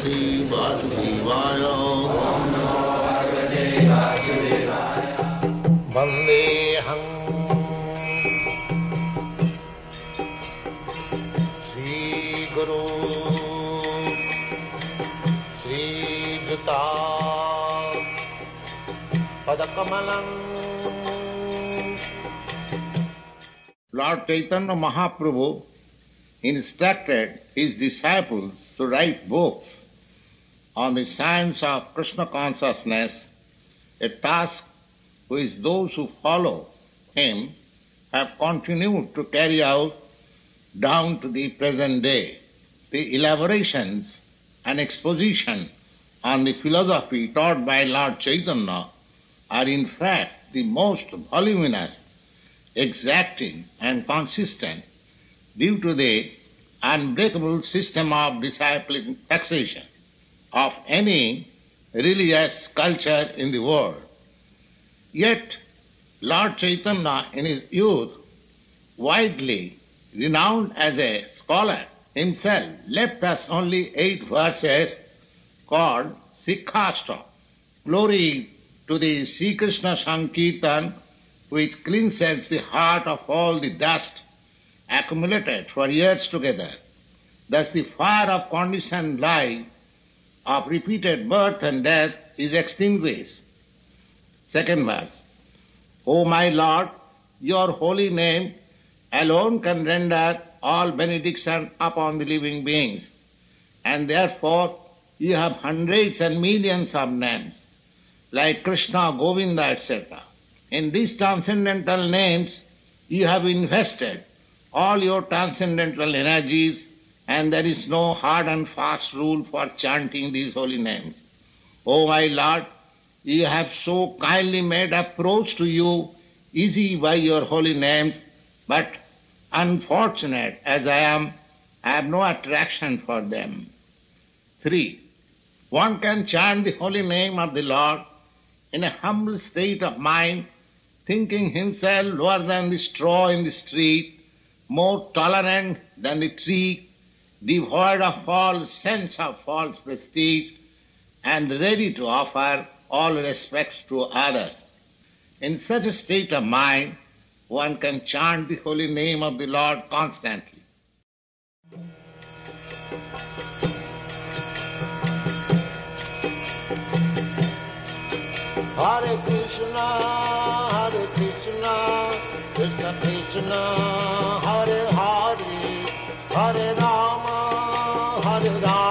Bhagavate Vasudevaya. Vandeham Sri Guru Sri Juta Padakamalam. Lord Chaitanya Mahaprabhu instructed his disciples to write books on the science of Krishna consciousness, a task which those who follow him have continued to carry out down to the present day. The elaborations and exposition on the philosophy taught by Lord Chaitanya are in fact the most voluminous, exacting and consistent due to the unbreakable system of disciplic taxation of any religious culture in the world. Yet Lord Chaitanya in his youth, widely renowned as a scholar himself, left us only 8 verses called Sikhastra. Glory to the Sri Krishna Sankirtan, which cleanses the heart of all the dust accumulated for years together. Thus the fire of conditioned life, of repeated birth and death, is extinguished. Second verse. O my Lord, your holy name alone can render all benediction upon the living beings, and therefore you have hundreds and millions of names, like Krishna, Govinda, etc. In these transcendental names you have invested all your transcendental energies, and there is no hard and fast rule for chanting these holy names. O my Lord, you have so kindly made approach to you easy by your holy names, but unfortunate as I have no attraction for them. 3. One can chant the holy name of the Lord in a humble state of mind, thinking himself lower than the straw in the street, more tolerant than the tree, devoid of all sense of false prestige, and ready to offer all respects to others. In such a state of mind, one can chant the holy name of the Lord constantly. Hare Krishna, Krishna Krishna, Hare Hare, Hare Rama, Hare Rama.